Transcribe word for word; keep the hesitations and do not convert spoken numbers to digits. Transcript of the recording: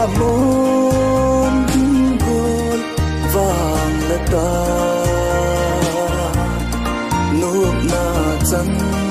môn gol vàng là ta nụ na chân